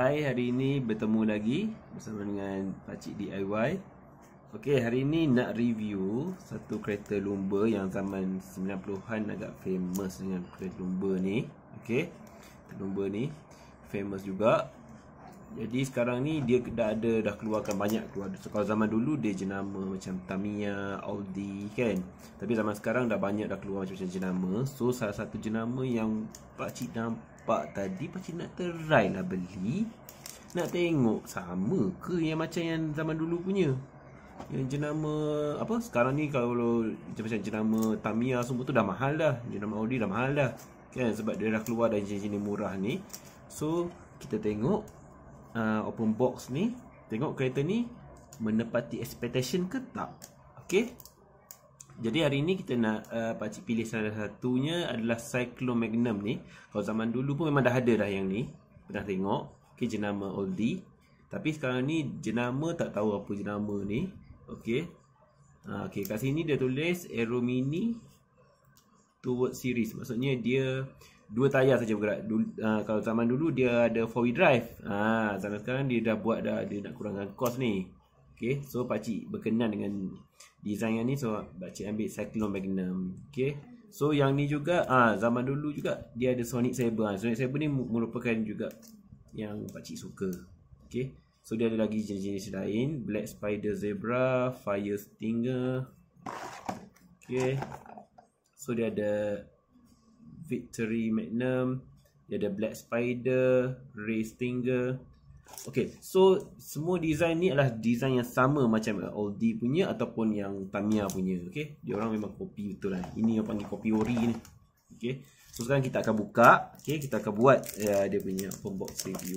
Hai, hari ini bertemu lagi bersama dengan Pakcik DIY. Okey, hari ini nak review satu kereta lumba yang zaman 90-an agak famous dengan kereta lumba ni. Okey, kereta lumba ni famous juga. Jadi sekarang ni dia dah keluarkan banyak keluar. So, kalau zaman dulu dia jenama macam Tamiya, Audi kan. Tapi zaman sekarang dah banyak dah keluar macam jenama. So salah satu jenama yang Pakcik nampak tadi, Pakcik nak try lah beli. Nak tengok sama ke yang macam yang zaman dulu punya. Yang jenama apa sekarang ni, kalau macam jenama Tamiya semua tu dah mahal dah. Jenama Audi dah mahal dah. Kan, sebab dia dah keluar dari jenis-jenis murah ni. So kita tengok open box ni, tengok kereta ni menepati expectation ke tak. Okey. Jadi hari ni kita nak Pakcik pilih salah satunya adalah Cyclone Magnum ni. Kalau zaman dulu pun memang dah ada dah yang ni. Pernah tengok. Okey, jenama Oldie. Tapi sekarang ni jenama tak tahu apa jenama ni. Okey. Okey, kat sini dia tulis Aero Mini Toward Series. Maksudnya dia dua tayar saja bergerak. Kalau zaman dulu dia ada 4-wheel drive. Zaman sekarang dia dah buat dah, dia nak kurangkan kos ni. Okey, so Pakcik berkenan dengan design yang ni, so Pakcik ambil Cyclone Magnum. Okey. So yang ni juga zaman dulu juga dia ada Sonic Saber. Sonic Saber ni merupakan juga yang Pakcik suka. Okey. So dia ada lagi jenis-jenis lain, Black Spider Zebra, Fire Stinger. Okey. So dia ada Victory Magnum, dia ada Black Spider, Ray Stinger. Okay, so semua design ni adalah design yang sama macam Audi punya ataupun yang Tamiya punya. Okay, dia orang memang copy betul lah. Ini yang panggil copy ori ni. Okay, so sekarang kita akan buka. Okay, kita akan buat dia punya open box review.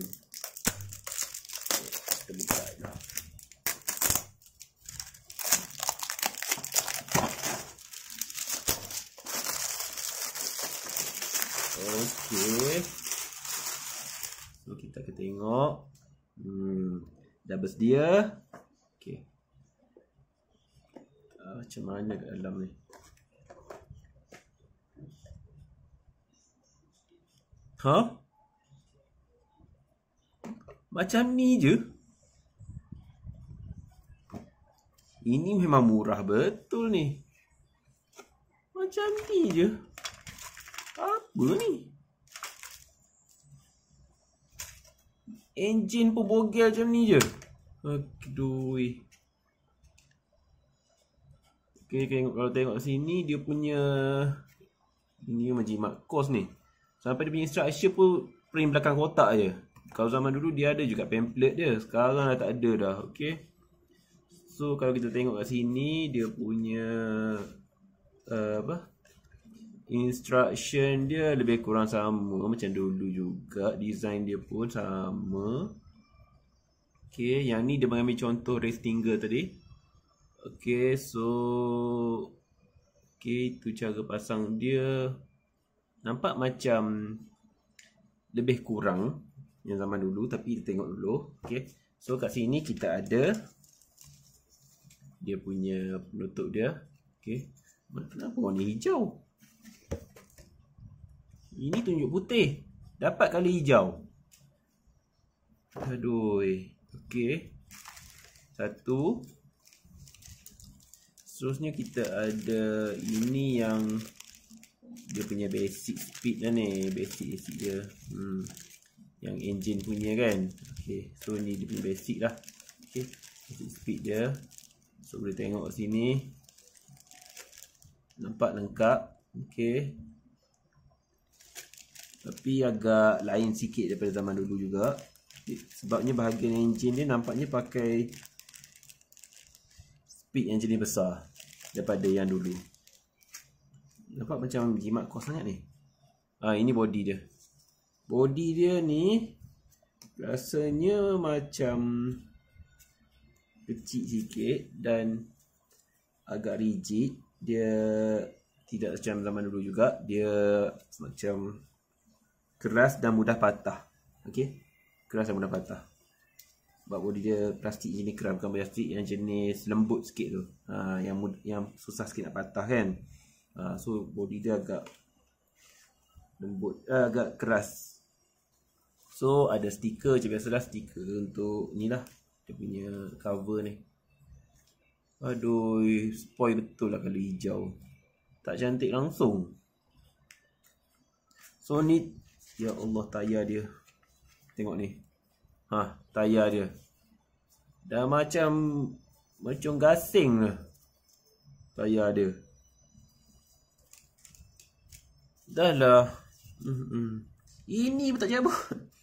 Kita buka lah. Okey. So kita akan tengok. Dah bersedia. Okey. Macam mana kat dalam ni? Macam ni je. Ini memang murah betul ni. Macam ni je. Apa ni? Enjin pun bogel macam ni je. Aduh. Okay, kalau tengok sini dia punya ini memang jimat kos ni. Sampai dia punya instruction pun print belakang kotak je. Kalau zaman dulu dia ada juga pamphlet dia. Sekarang dah tak ada dah. Okay. So kalau kita tengok kat sini dia punya instruction dia lebih kurang sama macam dulu juga. Design dia pun sama. Okay, yang ni dia mengambil contoh Ray Stinger tadi. Okay, so okay, itu cara pasang dia. Nampak macam lebih kurang yang zaman dulu, tapi kita tengok dulu. Okay, so kat sini kita ada dia punya penutup dia. Okay, kenapa warna hijau? Ini tunjuk putih. Dapat kali hijau. Aduh. Okey. Satu. Seterusnya kita ada ini yang dia punya basic speed lah ni. Basic dia. Yang engine punya kan. Okey. So ni dia punya basic lah. Okey. Basic speed dia. So boleh tengok sini. Nampak lengkap. Okey. Tapi agak lain sikit daripada zaman dulu juga. Sebabnya bahagian enjin dia nampaknya pakai speed yang jenis besar daripada yang dulu. Nampak macam jimat kos sangat ni. Ini body dia. Body dia ni rasanya macam kecil sikit dan agak rigid. Dia tidak macam zaman dulu juga. Dia macam keras dan mudah patah. Okey. Keras dan mudah patah. Sebab body dia plastik jenis keras, bukan plastik yang jenis lembut sikit tu. Yang susah sikit nak patah kan. So body dia agak lembut, agak keras. So ada stiker macam biasalah, stiker untuk ni lah, dia punya cover ni. Aduh, spoil betul lah kalau hijau. Tak cantik langsung. So ni, ya Allah, tayar dia. Tengok ni. Tayar dia. Dah macam gasing lah tayar dia. Dah lah. Ini pun tak cabut.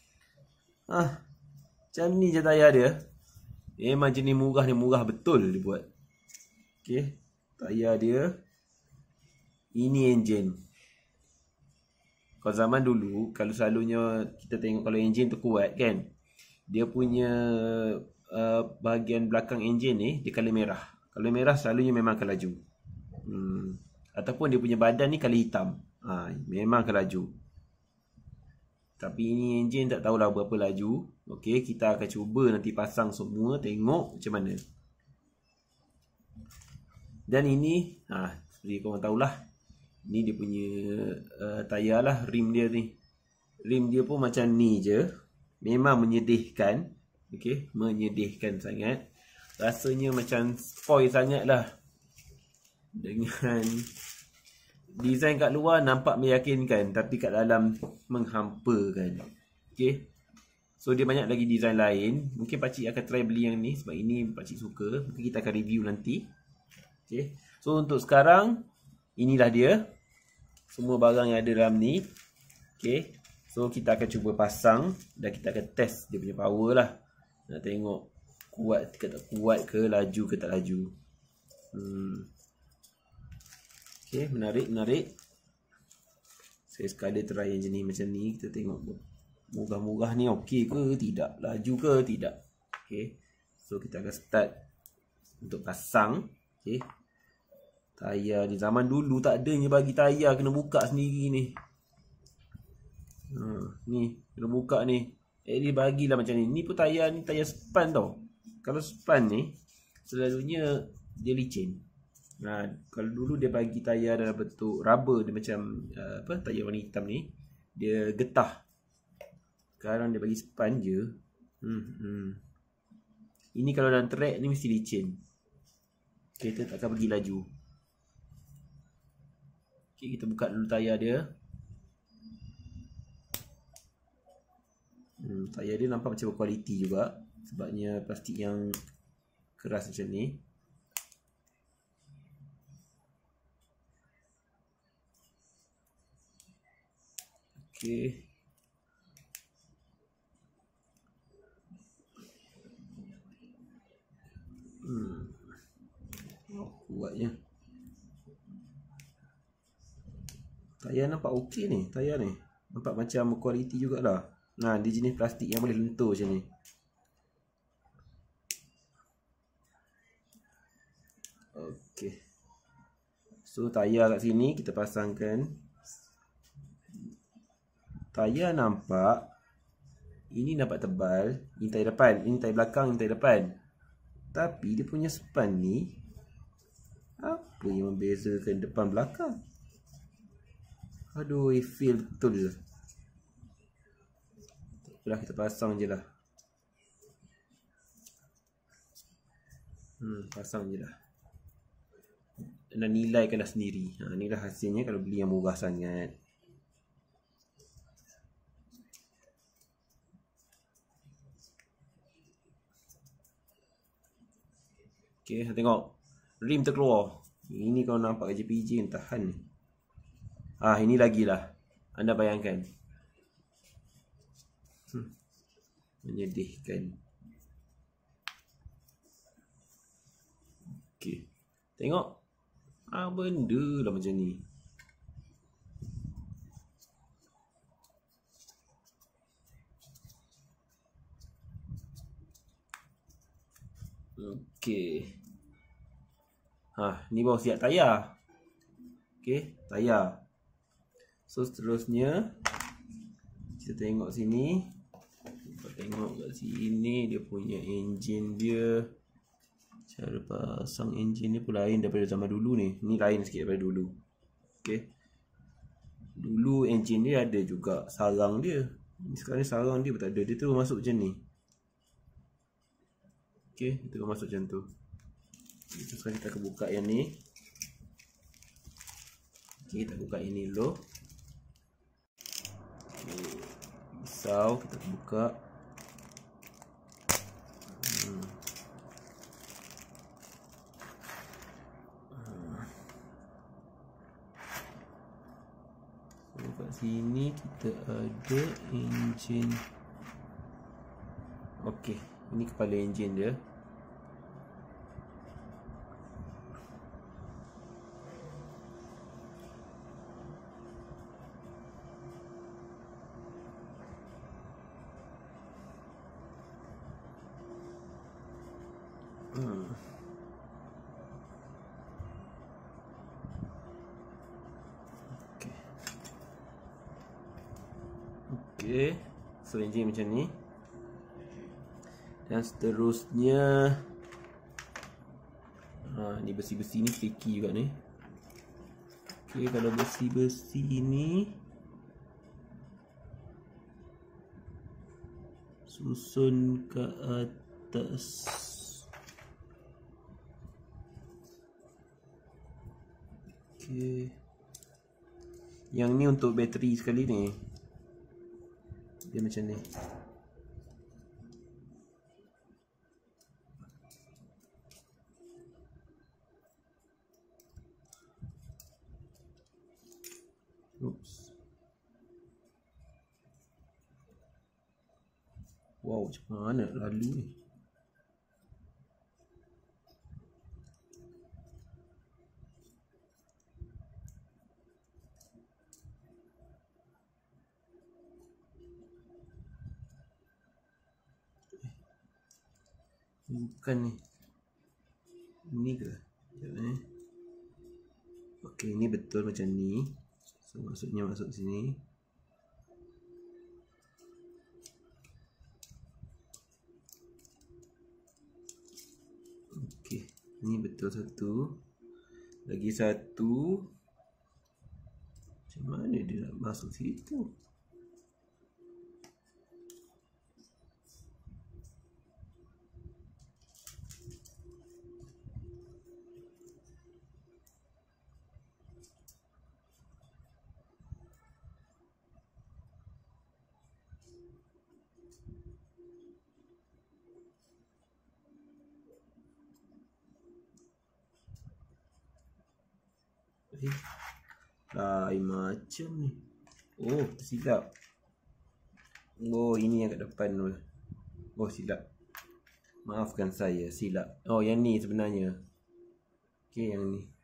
Macam ni je tayar dia. Memang jenis murah ni, murah betul dia buat. Okay, tayar dia. Ini enjin. Kalau zaman dulu, kalau selalunya kita tengok kalau enjin tu kuat kan, dia punya bahagian belakang enjin ni dia colour merah. Colour merah selalunya memang akan laju. Ataupun dia punya badan ni colour hitam. Memang akan laju. Tapi ini enjin tak tahulah berapa laju. Okey, kita akan cuba nanti pasang semua, tengok macam mana. Dan ini, seperti korang tahulah, ni dia punya tayar lah, rim dia ni. Rim dia pun macam ni je. Memang menyedihkan. Okey, menyedihkan sangat. Rasanya macam spoil sangat lah. Dengan design kat luar nampak meyakinkan, tapi kat dalam menghampakan. Okey. So dia banyak lagi design lain. Mungkin pakcik akan try beli yang ni sebab ini pakcik suka. Mungkin kita akan review nanti. Okey. So untuk sekarang inilah dia. Semua barang yang ada dalam ni. Okey. So kita akan cuba pasang dan kita akan test dia punya power lah. Nak tengok kuat ke tak kuat ke, laju ke tak laju. Okey, menarik. Saya sekali try yang jenis macam ni. Kita tengok murah-murah ni okey ke tidak, laju ke tidak. Okey. So kita akan start untuk pasang. Okey. Tayar di zaman dulu tak adanya bagi tayar kena buka sendiri ni. Ni kena buka ni. Dia bagilah macam ni. Ni pun tayar ni, tayar span tau. Kalau span ni selalunya dia licin. Kalau dulu dia bagi tayar dalam bentuk rubber, dia macam tayar warna hitam ni, dia getah. Sekarang dia bagi span je. Ini kalau dalam track ni mesti licin. Kereta tak akan pergi laju. Okay, kita buka dulu tayar dia. Tayar dia nampak macam berkualiti juga, sebabnya plastik yang keras macam ni. Okay. Kuatnya. Tayar nampak okey ni. Tayar ni nampak macam kualiti jugalah. Dia jenis plastik yang boleh lentur macam ni. Okey. So tayar kat sini kita pasangkan. Tayar nampak, ini nampak tebal. Ini tayar depan, ini tayar belakang, ini tayar depan. Tapi dia punya span ni, apa yang membezakan depan belakang? Aduh, feel betul je. Takpelah, kita pasang je lah. Pasang je lah. Dan nilaikanlah sendiri. Inilah hasilnya kalau beli yang murah sangat. Okay, tengok. Rim terkeluar. Ini kalau nampak JPJ yang tahan ni. Ini lagi lah. Anda bayangkan. Menyedihkan. Okay. Tengok. Benda lah macam ni. Okay. Ni baru siap tayar. Okay, tayar. So seterusnya kita tengok sini. Kita tengok kat sini dia punya enjin dia. Cara pasang enjin ni pun lain daripada zaman dulu ni. Ni lain sikit daripada dulu. Okay. Dulu enjin dia ada juga sarang dia. Ni sekarang ni sarang dia pun tak ada. Dia terus masuk macam ni. Okay, dia terus masuk macam tu. Okay, sekarang kita akan buka yang ni. Okay, kita buka ini dulu. Okay, pisau kita buka. So kat sini kita ada enjin. Okey, ini kepala enjin dia. Okey, so enjin macam ni. Dan seterusnya ni besi-besi ni sticky juga ni. Okey, kalau besi-besi ni susun ke atas. Okey. Yang ni untuk bateri sekali ni. Dia macam ni. Oops. Wow, macam mana lalu ni? Bukan ni. Ini ke? Sekejap ni. Okey, ini betul macam ni. So maksudnya masuk sini. Okey, ini betul satu. Lagi satu. Macam mana dia nak masuk situ? Lain macam ni. Oh, tersilap. Oh, ini yang kat depan tu. Oh, silap. Maafkan saya, silap. Oh, yang ni sebenarnya. Okey, yang ni.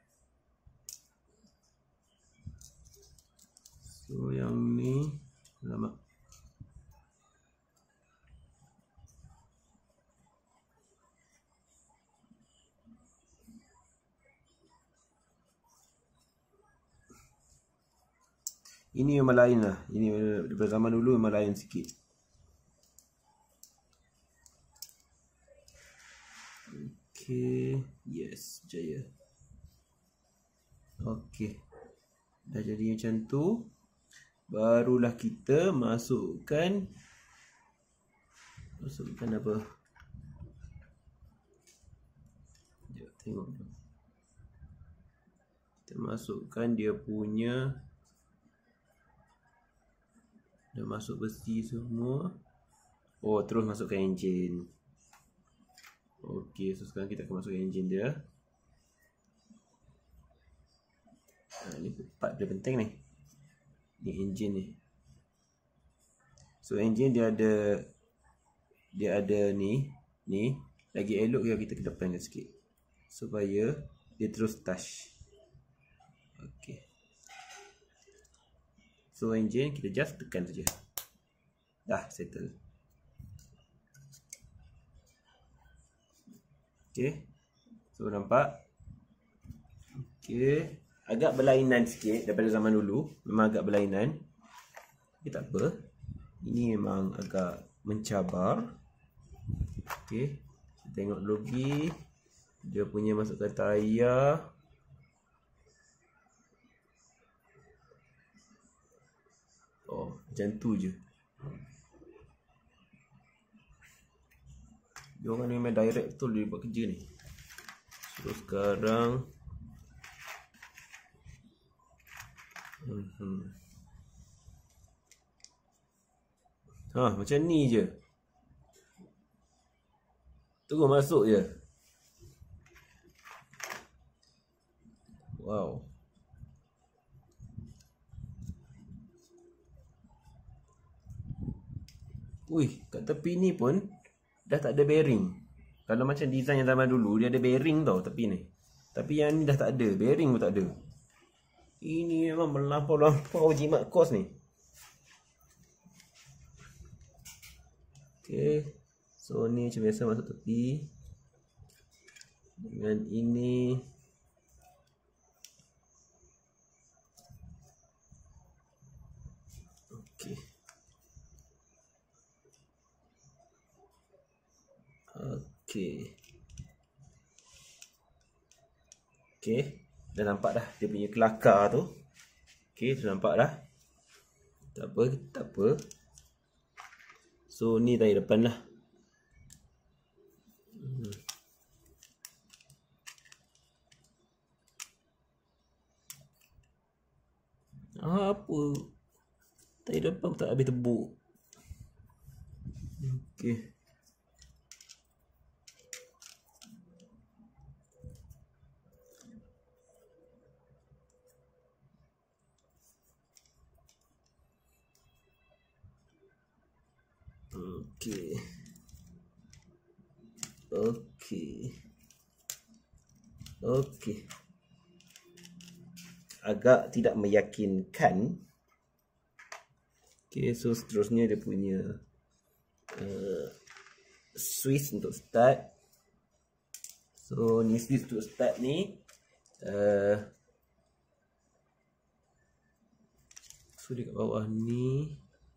So, yang ni. Alamak. Ini memang lain lah. Ini daripada zaman dulu memang lain sikit. Okay. Yes, jaya. Okay. Dah jadi macam tu. Barulah kita masukkan apa? Sekejap, tengok. Kita masukkan dia punya. Dah masuk besi semua. Oh, terus masukkan enjin. Okey, so sekarang kita akan masukkan enjin dia. Ni part dia penting ni. Ni enjin ni. So enjin dia ada ni lagi elok kita kedepankan sikit supaya dia terus touch. Okey. So enjin kita just tekan saja. Dah settle. Okey. So nampak? Okey. Agak berlainan sikit daripada zaman dulu. Memang agak berlainan. Tapi tak apa. Ini memang agak mencabar. Okey. Kita tengok logi. Dia punya masukkan tayar. Oh, macam tu je. Dia orang ni memang direct betul dia buat kerja ni. So sekarang macam ni je. Terus masuk je. Wow. Ui, kat tepi ni pun dah tak ada bearing. Kalau macam design yang zaman dulu, dia ada bearing tau tepi ni. Tapi yang ni dah tak ada, bearing pun tak ada. Ini memang melampau-lampau jimat kos ni. Okay, so ni macam biasa masuk tepi. Dengan ini okay. Okay. Okay, dah nampak dah dia punya kelakar tu. Okay, dah nampak dah. Tak apa, tak apa. So ni tayar depan lah. Apa? Tayar depan tak habis tebuk. Okay. Okay. Okay. Okay. Agak tidak meyakinkan. Okay, so seterusnya dia punya switch untuk start. So ni switch untuk start ni so dekat bawah ni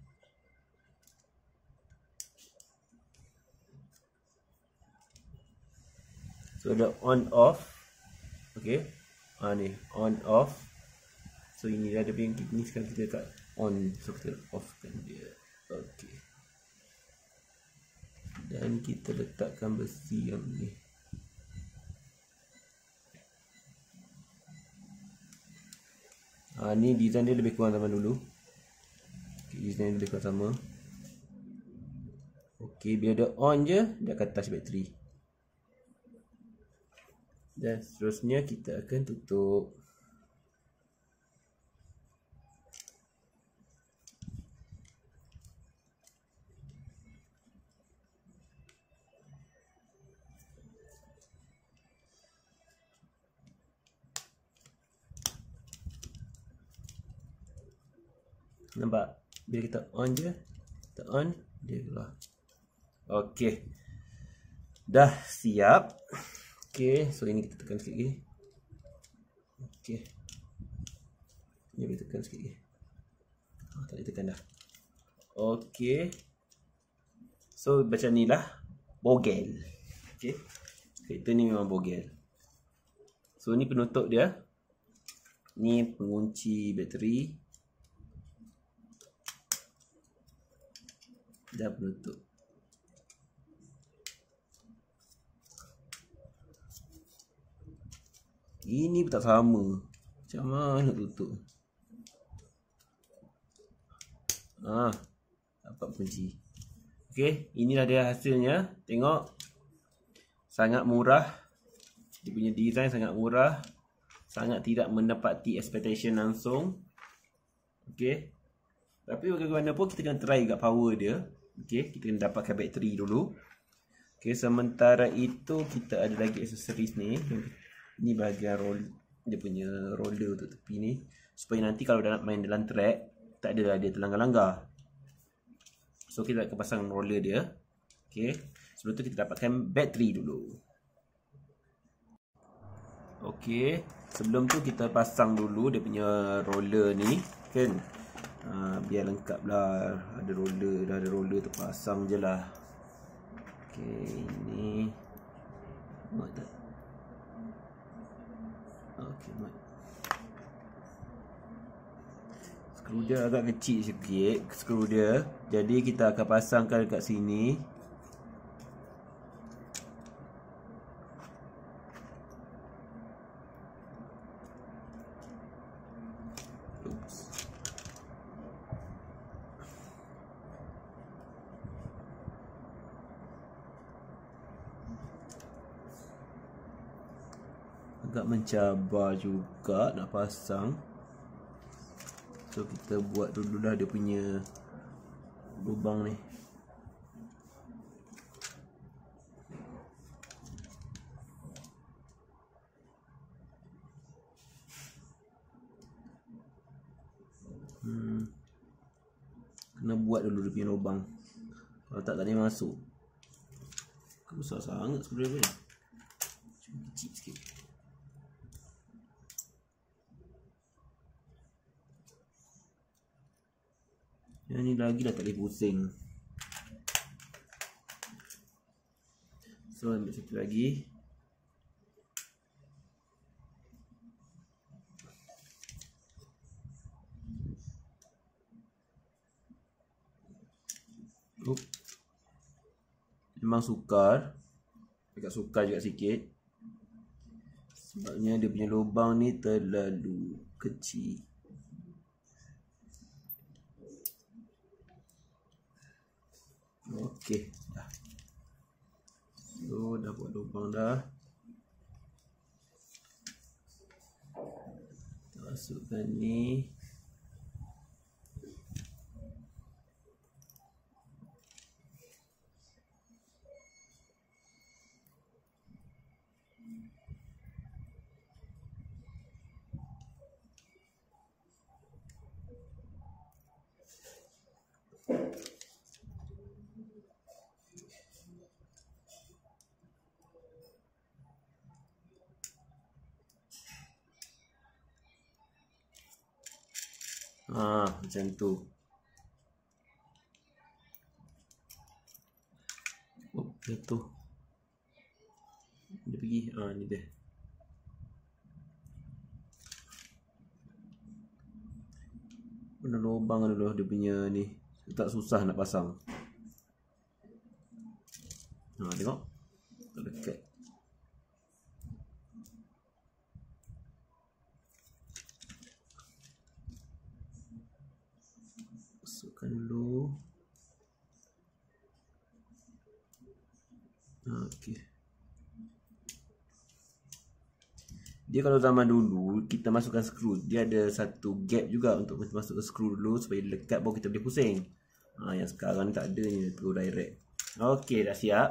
so ada on off. Okay, ni on off. So ini dah ada yang ni sekarang kita dekat on, so kita offkan dia. Okay, dan kita letakkan besi yang ni. Ni design dia lebih kurang sama dulu. Okay, design dia lebih kurang sama. Okay, bila dia on je dia akan touch bateri. Dan seterusnya kita akan tutup. Nampak? Bila kita on je, kita on, dia keluar. Okay, dah siap. Okay, so ini kita tekan sikit lagi. Okay, ni boleh tekan sikit lagi. Tak boleh tekan dah. Okay, so macam ni lah bogel. Okay, kereta ni memang bogel. So ni penutup dia. Ni pengunci bateri. Dah penutup. Ini pun tak sama. Macam mana nak tutup? Dapat kunci. Okay, inilah dia hasilnya. Tengok. Sangat murah. Dia punya design sangat murah. Sangat tidak menepati expectation langsung. Okay, tapi bagaimanapun kita kena try kat power dia. Okay, kita kena dapatkan bateri dulu. Okay, sementara itu kita ada lagi aksesoris ni. Ni bahagian roll, dia punya roller untuk tepi ni, supaya nanti kalau nak main dalam track tak ada dia terlanggar-langgar. So kita akan pasang roller dia. Okay, sebelum tu kita dapatkan bateri dulu. Okay, sebelum tu kita pasang dulu dia punya roller ni kan. Biar lengkap lah. Ada roller, dah ada roller tu pasang je lah. Okay, ini muat tak? Okay, muat. Skru dia agak kecil sikit, skru dia. Jadi kita akan pasangkan dekat sini. agak mencabar juga nak pasang. So kita buat dululah dia punya lubang ni. Kena buat dulu dia punya lubang. Kalau tak boleh masuk. Besar sangat sebenarnya. Cuma kecil sikit. Yang ni lagi dah tak boleh pusing. So ambil satu lagi. Memang sukar. Agak sukar juga sikit. Sebabnya dia punya lubang ni terlalu kecil. Okey, dah. So dah buat lubang dah. Kita masukkan ni. Macam tu. Oh, jatuh. Dia pergi. Ni dia. Kena lubang dulu dia punya ni. Tak susah nak pasang. Tengok. Tak dekat. Masukkan dulu. Okey. Dia kalau zaman dulu kita masukkan skru, dia ada satu gap juga untuk kita masukkan skru dulu supaya dia lekat baru kita boleh pusing. Yang sekarang ni tak ada ni, terus direct. Okey, dah siap.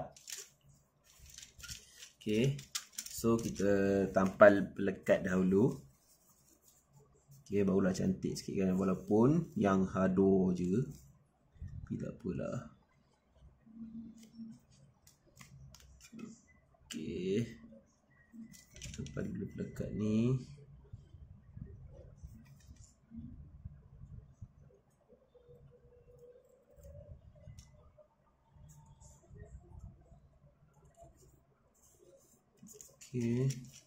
Okey. So kita tampal pelekat dahulu. Okey, barulah cantik sikit kan, walaupun yang hado je. Tapi tak apalah. Okey. Tampal dulu pelekat ni. Okey.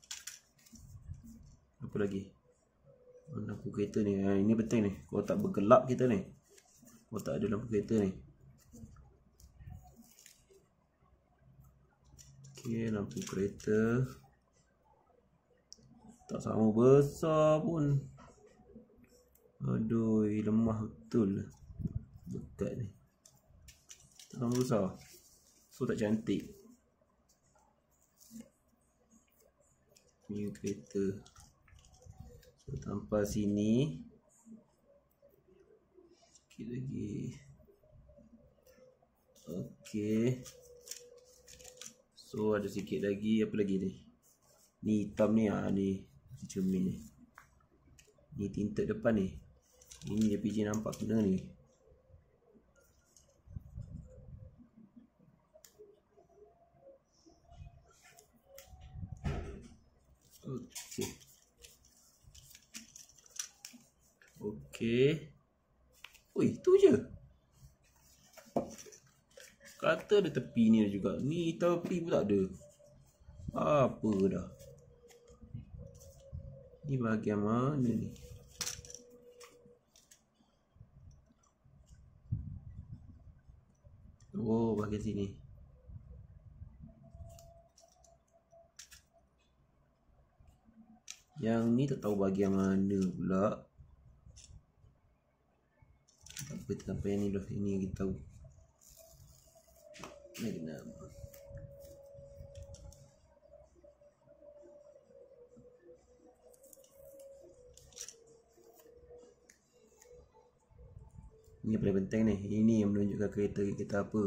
Apa lagi? Lampu kereta ni. Ini penting ni. Kalau tak bergelap kita ni. Kalau tak ada lampu kereta ni. Okey, lampu kereta. Tak sama besar pun. Aduh, lemah betul. Dekat ni. Tak sama besar. So tak cantik. Ni kereta. So tampal sini. Sikit lagi. Okey. So ada sikit lagi. Apa lagi ni? Ni hitam ni. Ni cermin ni. Ni tinted depan ni. Ini dia PJ nampak kena ni. Okey. Okey. Oi, tu je. Kata ada tepi ni juga. Ni tepi pun tak ada. Apa dah. Ni bahagian mana ni? Oh, bahagian sini. Yang ni tak tahu bahagian mana pula. Tak apa, kita sampai yang ni dulu. Ini yang kita tahu. Magnum. Ini yang paling penting ni. Ini yang menunjukkan kereta kita apa.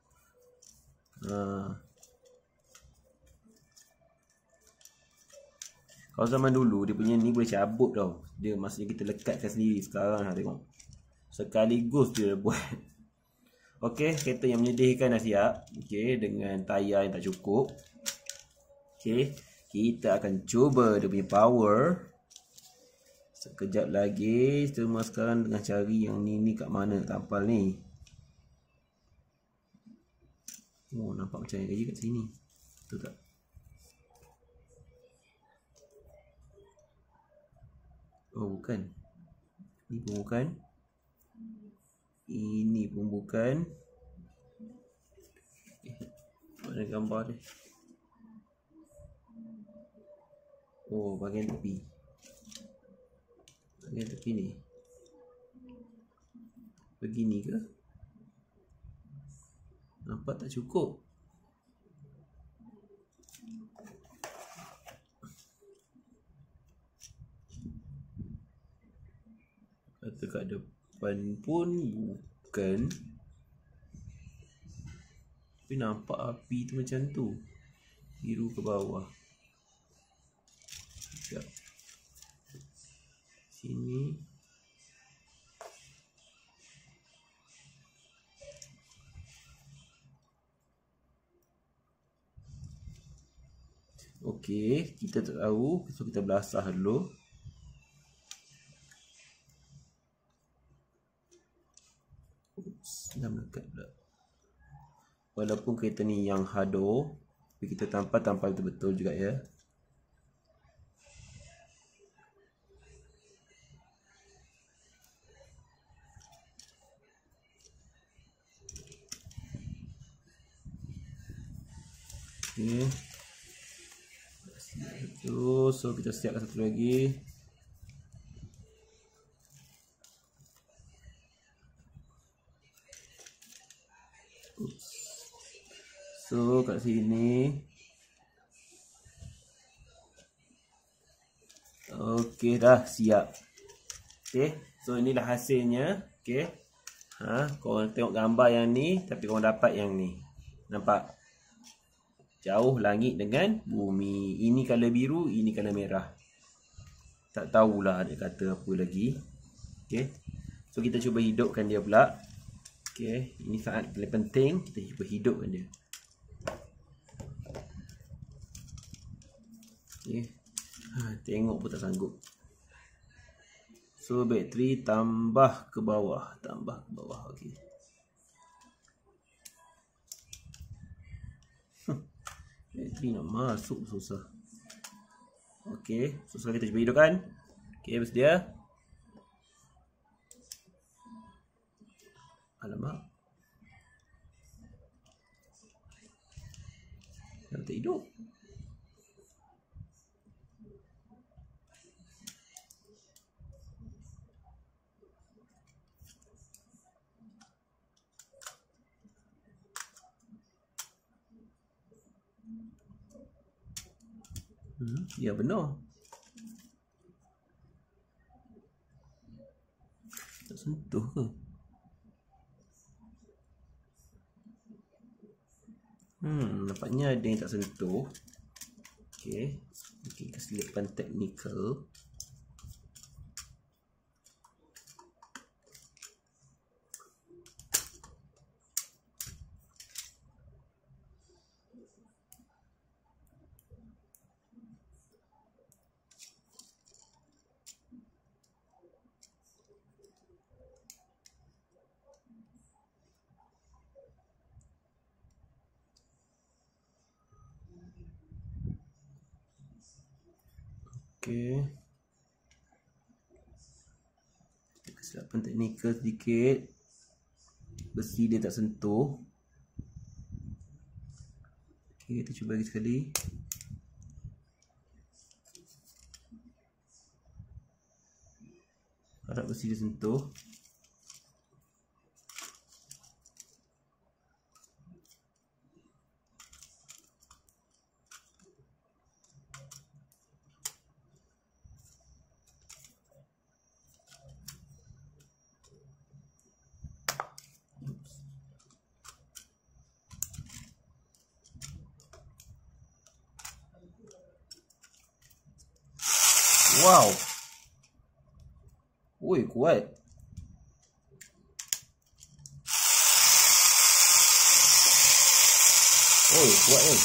Kalau zaman dulu dia punya ni boleh cabut tau. Dia maksudnya kita lekatkan sendiri. Sekarang lah tengok. Sekaligus dia buat. Okey, kereta yang menyedihkan dah siap. Okey, dengan tayar yang tak cukup. Okey, kita akan cuba dia punya power. Sekejap lagi. Cuma sekarang tengah cari yang ni kat mana tampal ni. Oh, nampak macam yang kat sini. Betul tak? Oh, bukan. Ini pun bukan. Ini pun bukan. Mana gambar dia? Oh, bahagian tepi. Bahagian tepi ni. Begini ke? Nampak tak cukup. Kata kat depan pun bukan. Tapi nampak api tu macam tu. Biru ke bawah. Sekejap. Sini. Okey, kita tak tahu. So kita belasah dulu. Dah melekat pula. Walaupun kereta ni yang hado, tapi kita tampal betul-betul juga ya. Okay. So kita siapkan satu lagi. Oops. So kat sini. Okey, dah siap. Okey, so inilah hasilnya. Okey. Korang tengok gambar yang ni, tapi korang dapat yang ni. Nampak? Jauh langit dengan bumi. Ini color biru, ini color merah. Tak tahulah dia kata apa lagi. Okey. So kita cuba hidupkan dia pula. Okey, ini sangat penting. Kita cuba hidupkan dia. Okey. Tengok pun tak sanggup. So bateri tambah ke bawah, okey. Bateri nak masuk susah. Okey, so sekarang kita cuba hidupkan. Okey, bersedia? Alamak. Dah tak hidup. Ya benar. Tak sentuh ke? Nampaknya ada yang tak sentuh. Okey. Mungkin kesilapan teknikal. Okey. Kesilapan teknikal sedikit. Besi dia tak sentuh. Okey, kita cuba lagi sekali. Harap besi dia sentuh. Wow. Woi, kuat. Oh, kuat ni.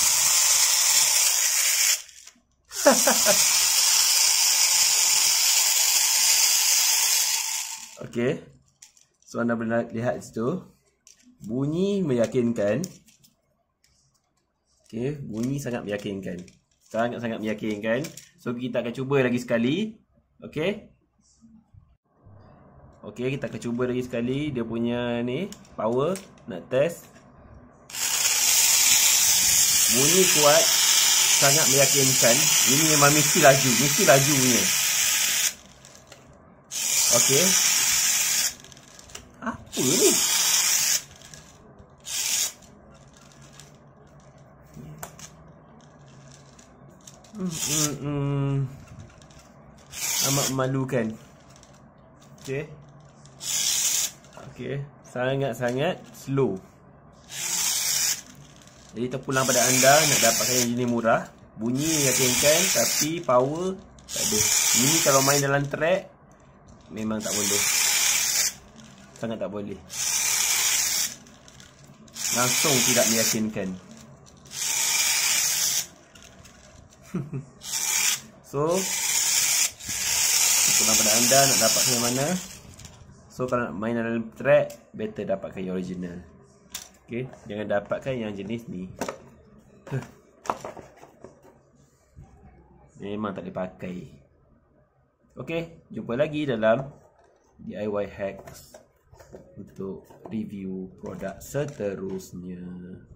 Okey. So anda boleh lihat situ. Bunyi meyakinkan. Okey, bunyi sangat meyakinkan. Sangat-sangat meyakinkan. So kita akan cuba lagi sekali. Okey. Okey, kita akan cuba lagi sekali dia punya ni power, nak test. Bunyi kuat, sangat meyakinkan. Ini memang mesti laju punya. Okey. Apa ni? Amat memalukan. Okey. Okey, sangat-sangat slow. Jadi terpulang pada anda nak dapatkan yang jenis murah, bunyi meyakinkan tapi power tak ada. Ini kalau main dalam track memang tak boleh. Sangat tak boleh. Langsung tidak meyakinkan. So terpulang pada anda nak dapatkan yang mana. So kalau nak main dalam track, better dapatkan yang original. Okay, jangan dapatkan yang jenis ni. Memang tak boleh pakai. Okay, jumpa lagi dalam DIY Hacks untuk review produk seterusnya.